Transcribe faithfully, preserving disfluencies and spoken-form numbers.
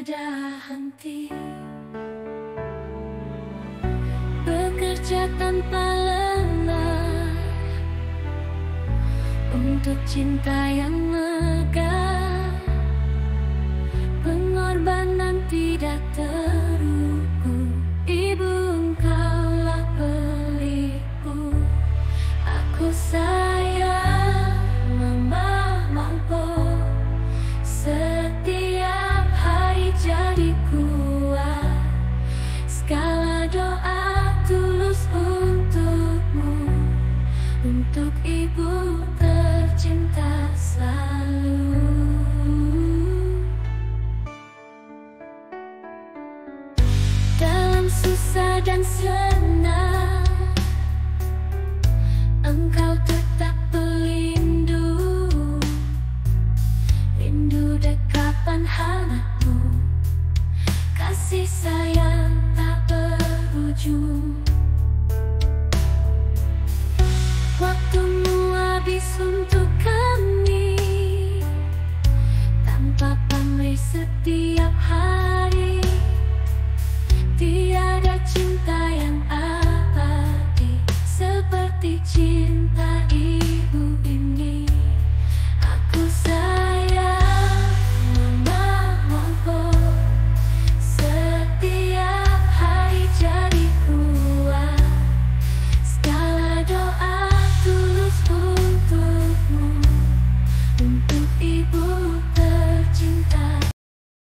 tiada henti, bekerja tanpa lelah untuk cinta yang megah. Pengorbanan tidak terukur, Ibu engkaulah pelipur. Aku sayang Mama Mampo, setiap hari jadi kuat. Segala doa tulus untukmu, untuk Ibu tercinta selalu. Dalam susah dan sedih,